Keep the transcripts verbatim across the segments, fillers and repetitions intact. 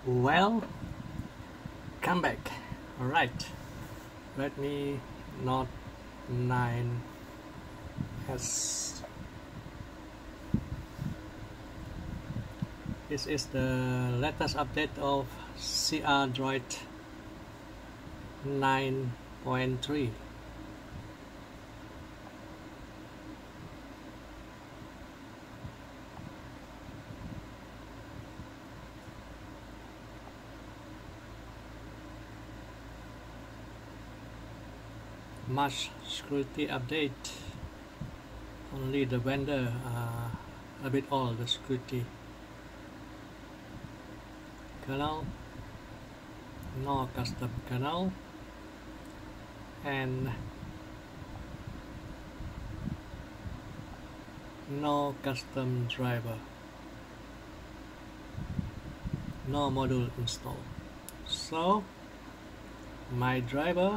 Well, come back. All right, Redmi Note nine S. This is the latest update of C R Droid nine point three. Much security update. Only the vendor uh, a bit old, the security. Kernel, no custom kernel, and no custom driver, no module install. So my driver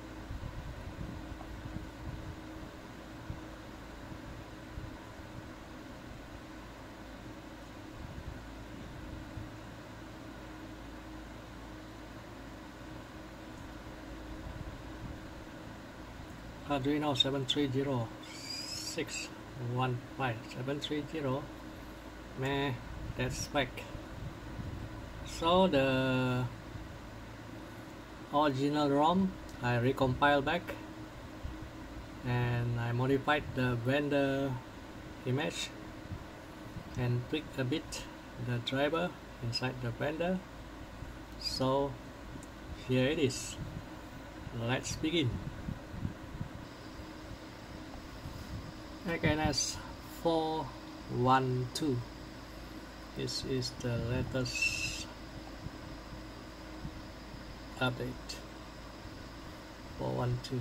Arduino seven three zero six one five seven three zero. Meh, that's spec. So the original ROM I recompiled back and I modified the vendor image and tweaked a bit the driver inside the vendor. So here it is. Let's begin. X N S four one two. This is the latest update. four one two.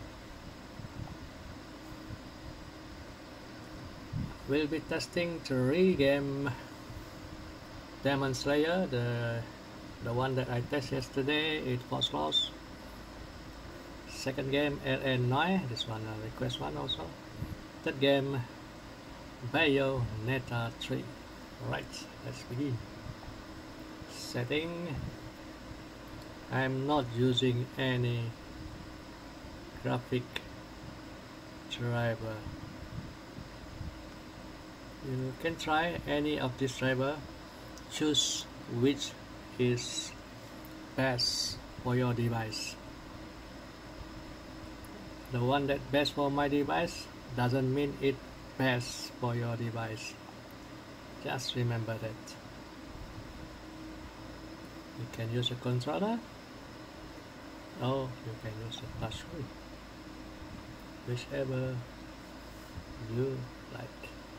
We'll be testing three game Demon Slayer, the the one that I tested yesterday. It was lost. Second game L N nine. This one a request one also. Third game Bayonetta three. Alright, let's begin. Setting. I'm not using any graphic driver. You can try any of this driver. Choose which is best for your device. The one that best for my device doesn't mean it best for your device. Just remember that. You can use a controller or you can use a touch screen, whichever you like.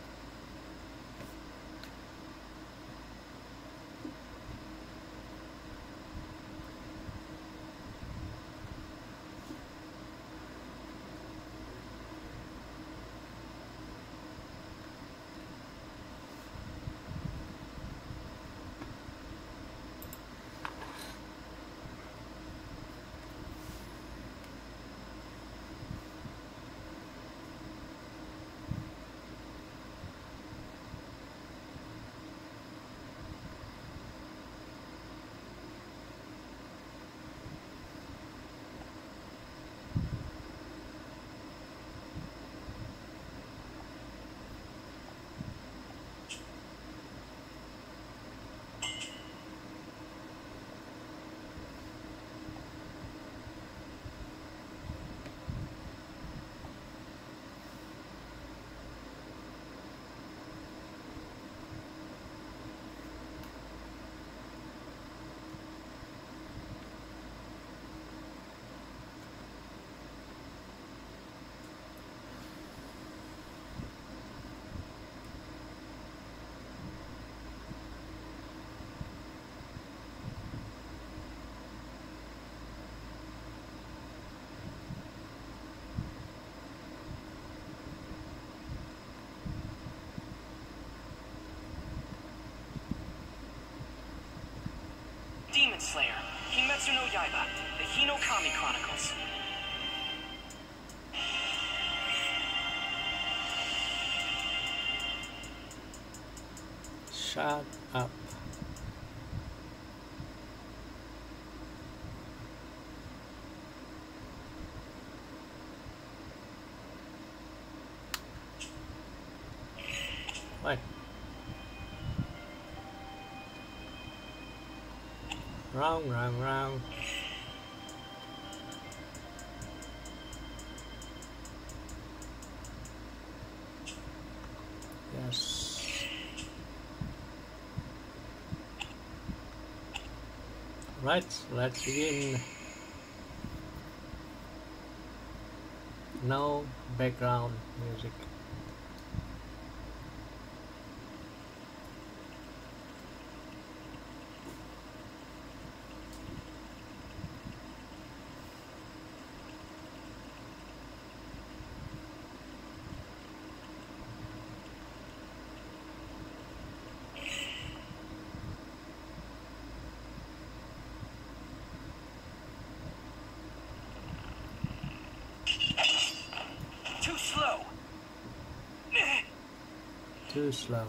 Demon Slayer, Kimetsu no Yaiba, the Hinokami Chronicles. Shut up. Right. Round, round, round. Yes. Right, let's begin. No background music. Too slow. Too slow.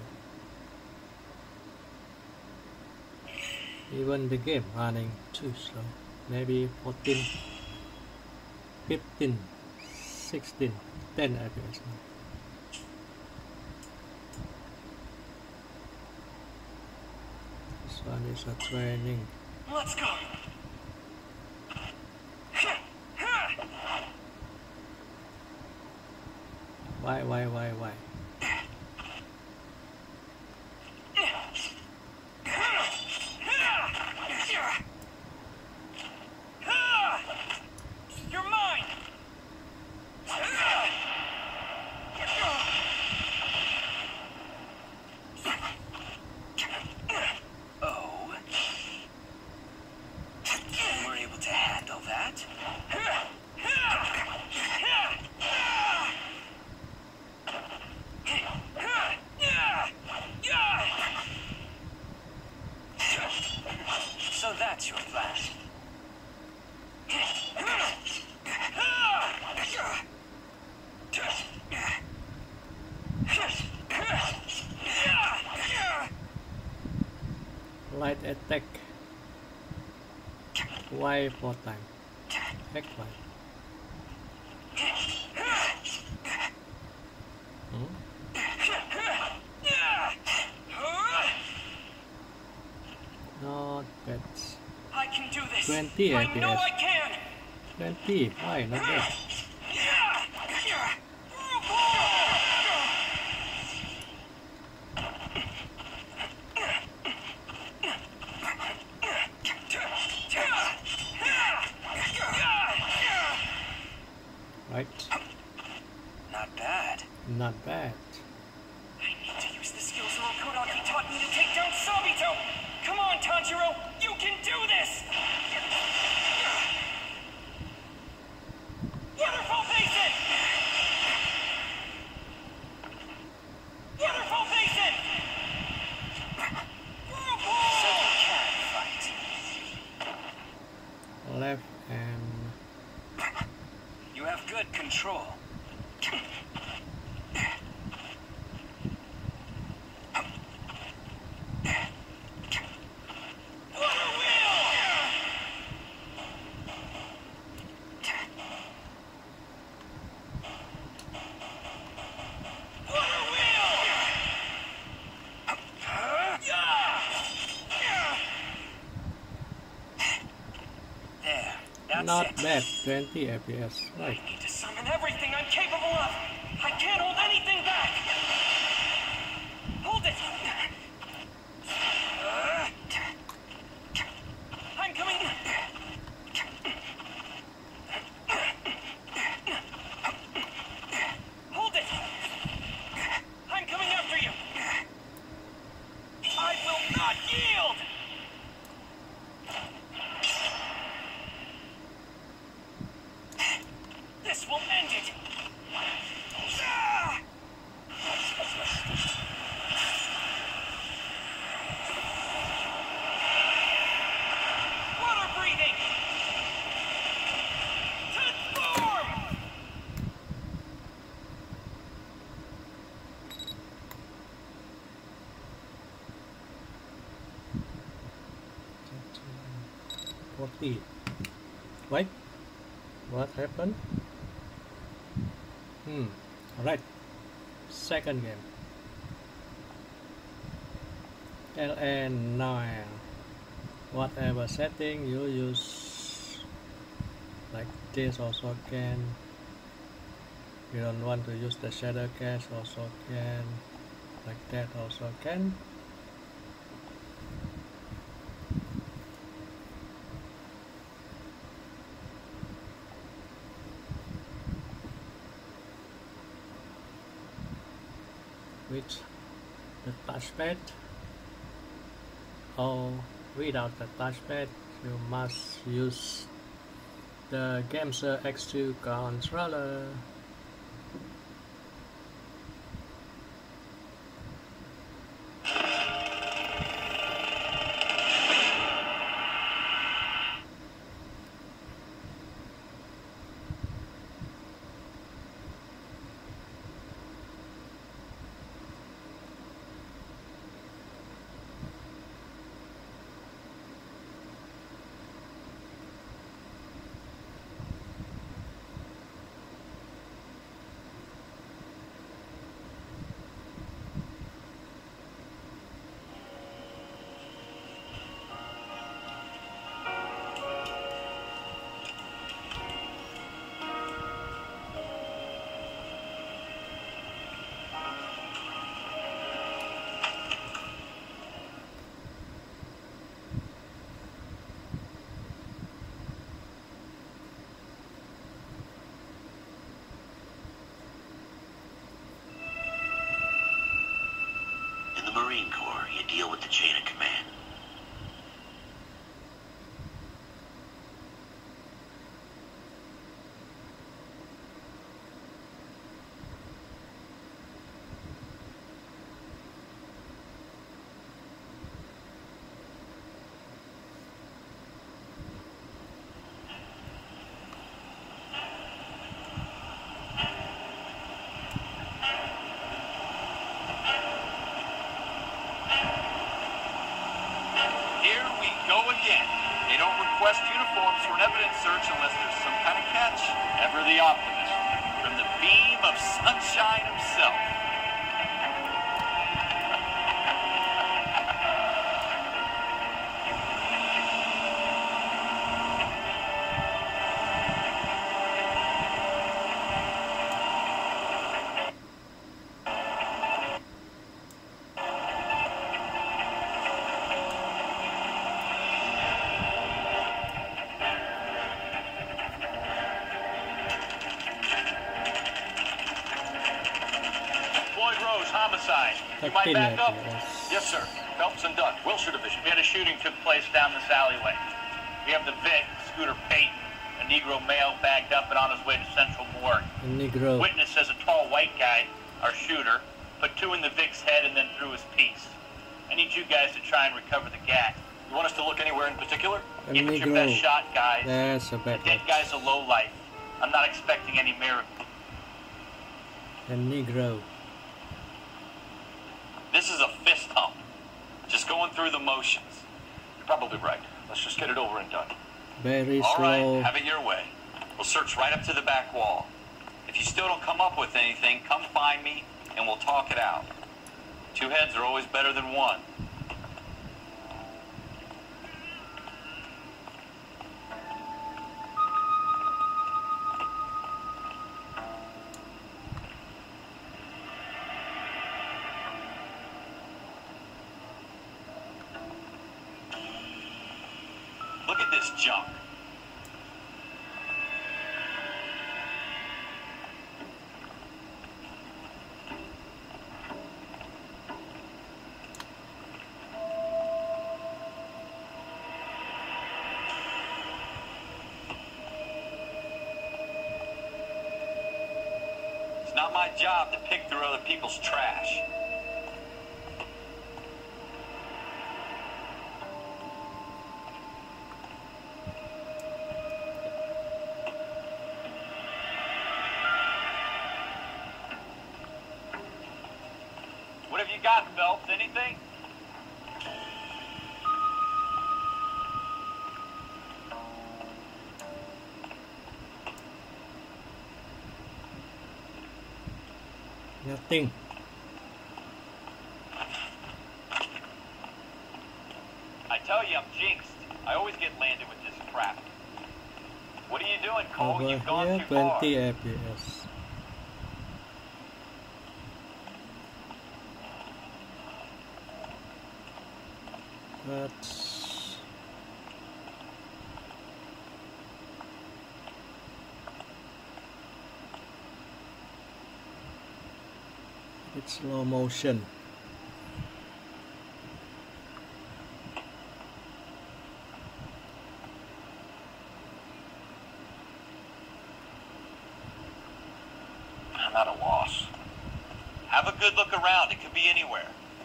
Even the game running too slow. Maybe fourteen, fifteen, sixteen, ten F P S now. This one is a training. Let's go. Why, why, why, why? You're mine. Oh. You were able to handle that? So that's your plan. Light attack. Y four time. Heck why? Hmm? Not bad. I can do this. twenty I F P know S. I can. twenty. Why? Not bad. Right. Not bad. Not bad. I need to use the skills Lord Kodaki taught me to take down Sabito! Come on, Tanjiro! You can do this! Waterfall Basin! Waterfall Basin! So you can fight. Left and You have good control. not bad. twenty F P S. Right. I need to summon everything I'm capable of. I can't hold anything back. Hold it. I'm coming. Hold it. I'm coming after you. I will not yield. This will end it! Ah! Water breathing! Transform! forty. Wait. What happened? Hmm. Alright. Second game. L N nine. Whatever setting you use, like this also can. You don't want to use the shader cache, also can. Like that also can. With the touchpad or without the touchpad, you must use the Gamser X two controller. Marine Corps, you deal with the chain of command. Uniforms for an evidence search unless there's some kind of catch. Ever the optimist. From the beam of sunshine himself. Homicide. You might back up? Yes, sir. Phelps and Dunn, Wilshire Division. We had a shooting took place down this alleyway. We have the Vic, Scooter Payton, a Negro male backed up and on his way to Central Morgue. Negro. Witness says a tall white guy, our shooter, put two in the Vic's head and then threw his piece. I need you guys to try and recover the gat. You want us to look anywhere in particular? A Give it your Negro. best shot, guys. That's a The bad dead guy's a low life. I'm not expecting any miracle. A Negro. This is a fist hump. Just going through the motions. You're probably right. Let's just get it over and done. Very All slow. right, have it your way. We'll search right up to the back wall. If you still don't come up with anything, come find me and we'll talk it out. Two heads are always better than one. Look at this junk. It's not my job to pick through other people's trash. What have you got, Phelps? Anything? Nothing. tell you, I'm jinxed. I always get landed with this crap. What are you doing, Cole? Over You've gone here, too far. twenty F P S. But it's slow motion. I'm at a loss. Have a good look around. It could be anywhere.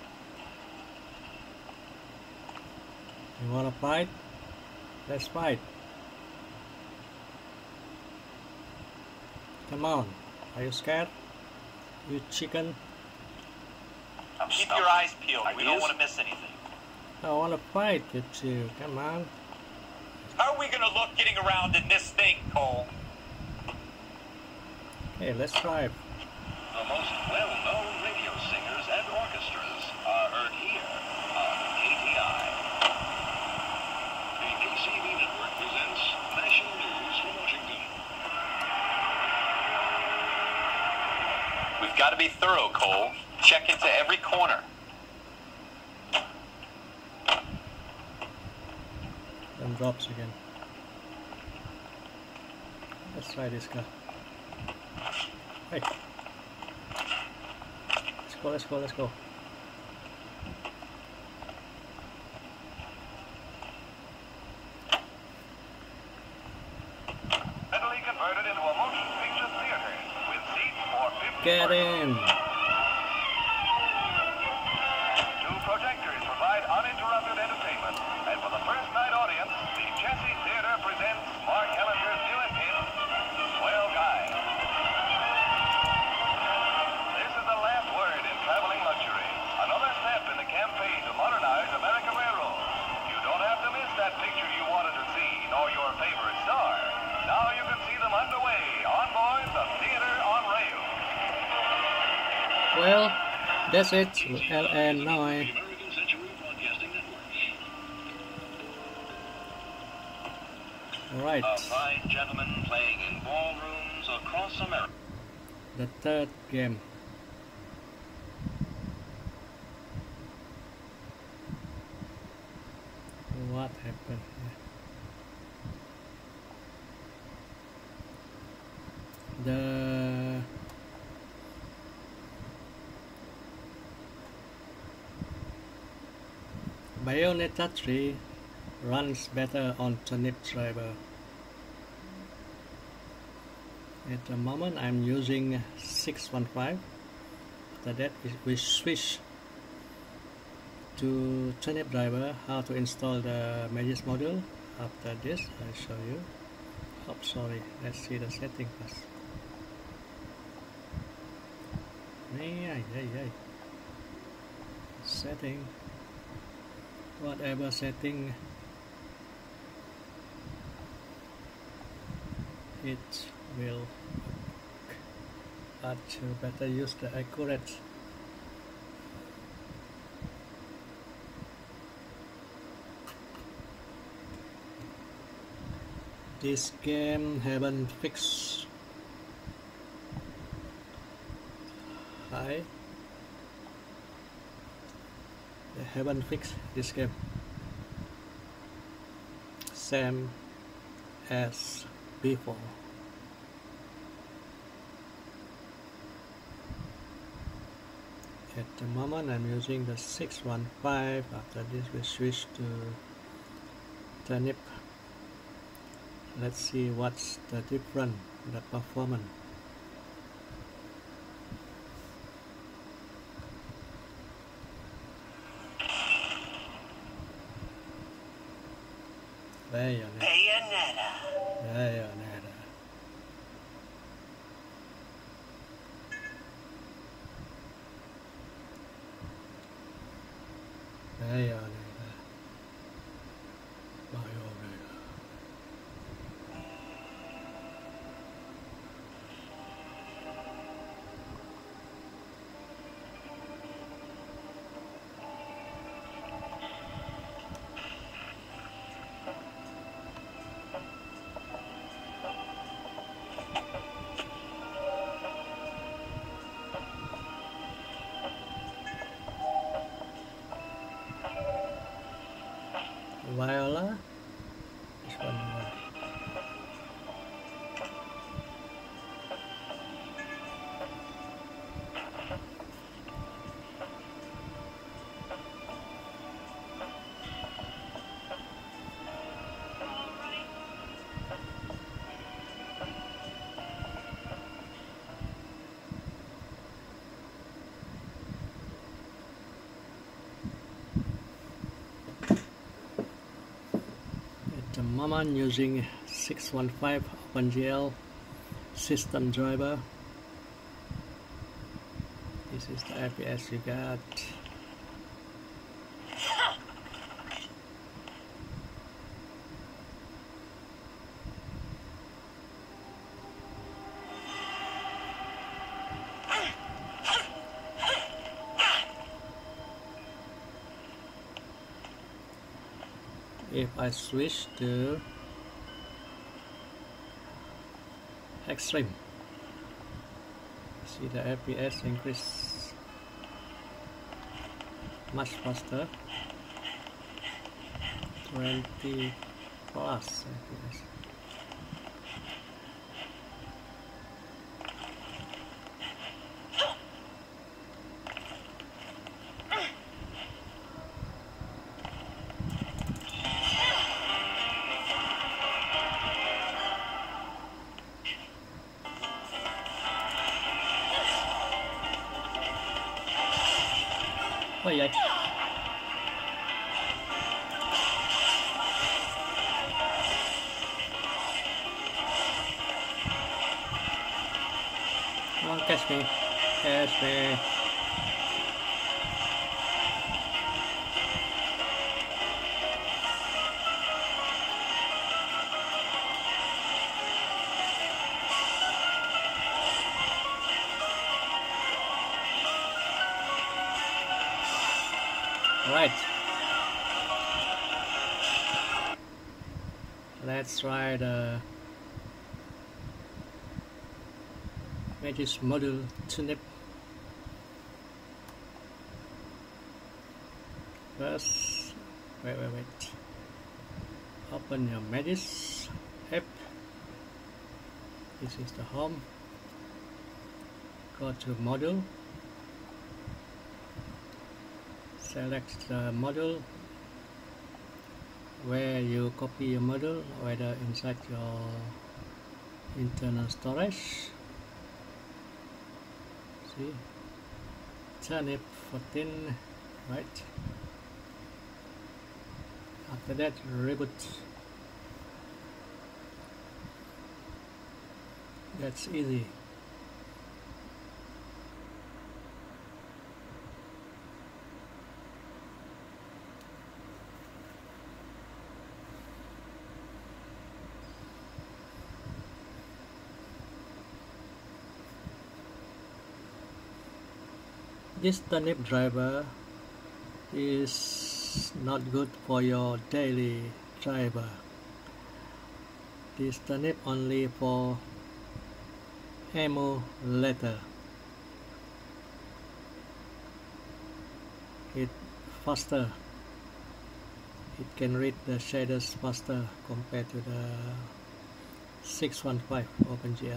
You wanna fight? Let's fight. Come on. Are you scared? You chicken? Now keep your eyes peeled. We don't Ideas? want to miss anything. I wanna fight with you. Come on. How are we going to look getting around in this thing, Cole? Okay, let's try. The most well-known radio singers and orchestras are heard here on K T I. The K C B Network presents National News from Washington. We've got to be thorough, Cole. Check into every corner. Then drops again. Let's try this guy. Hey. Let's go, let's go, let's go. Readily converted into a motion picture theater with seats for fifty Get in! Two projectors provide uninterrupted entertainment, and for the first night audience, the Chessie Theater presents Mark Hellinger's newest hit, Swell Guy. This is the last word in traveling luxury. Another step in the campaign to modernize American Railroad. You don't have to miss that picture you wanted to see, nor your favorite star. Now you can see them underway on board the Theater on Rail. Well, that's it. L N nine. American Century Broadcasting Network. Alright. A fine gentleman playing in ballrooms across America. The third game. What happened here? The Bayonetta three runs better on Turnip driver. At the moment I'm using six one five. After that we switch to Turnip driver. How to install the Magis module. After this I'll show you. Oh sorry, let's see the setting first. Yeah, yeah, yeah. Setting. Whatever setting it will work, but you better use the accurate. This game haven't fixed. Hi. They haven't fixed this game. Same as before. At the moment I'm using the six one five. After this we switch to Turnip. Let's see what's the difference, the performance. Bayonetta. Bayonetta. Bayonetta. Bayonetta. Bayonetta. Viola. This one. Uh, At the moment using six one five OpenGL system driver. This is the F P S you got. If I switch to extreme, see the F P S increase much faster, twenty plus F P S. Oh yeah. Come on, catch me. Catch me. Right. Let's try the Magis module turnip. First, wait, wait, wait. Open your Magis app. This is the home. Go to module. Select the module where you copy your module, whether inside your internal storage. See, turnip fourteen, right? After that, reboot. That's easy. This turnip driver is not good for your daily driver. This turnip only for emulator. It faster. It can read the shaders faster compared to the six one five OpenGL.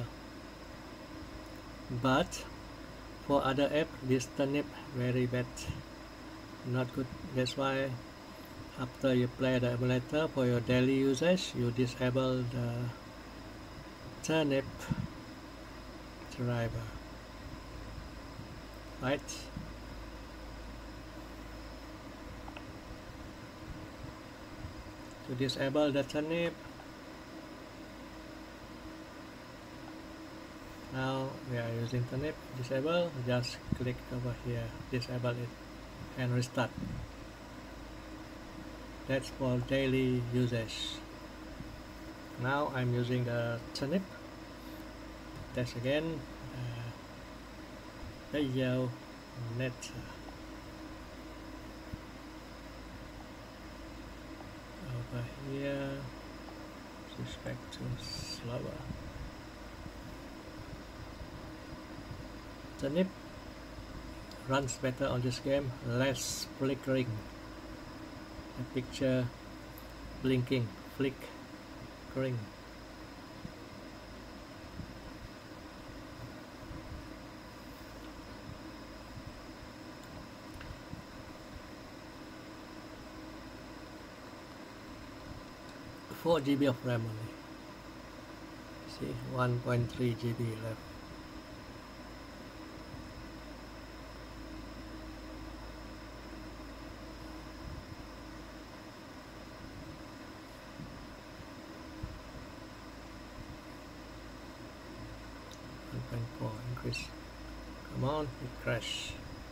But for other app, this turnip very bad, not good. That's why after you play the emulator for your daily usage, you disable the turnip driver, right? To disable the turnip, now we are using turnip, disable, just click over here, disable it and restart. That's for daily usage. Now I'm using the turnip. Test again. Uh, video net. Over here, switch back to slower. Turnip runs better on this game, less flickering. The picture blinking, flickering. four G B of RAM only. See, one point three G B left. one point four increase. Come on, it crashed.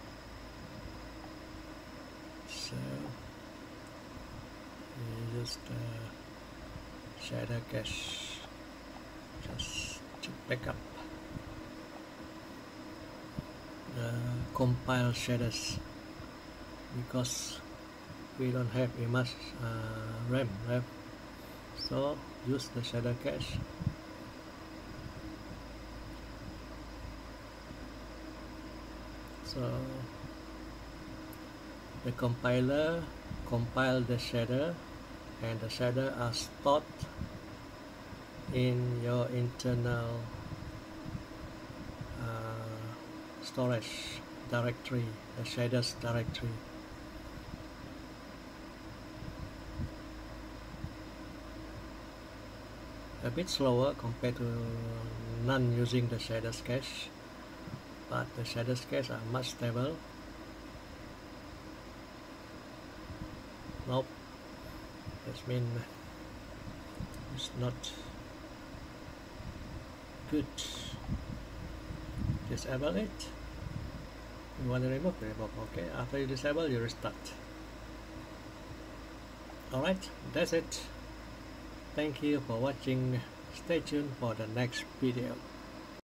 So you just uh, shader cache just to back up the compile shaders, because we don't have enough uh, RAM left, so use the shader cache. So the compiler compile the shader, and the shader are stored in your internal uh, storage directory, the shaders directory. A bit slower compared to none using the shaders cache, but the shaders cache are much stable. Nope, that means it's not good. Disable it. You want to remove, remove. Okay, after you disable, you restart. Alright, that's it. Thank you for watching. Stay tuned for the next video.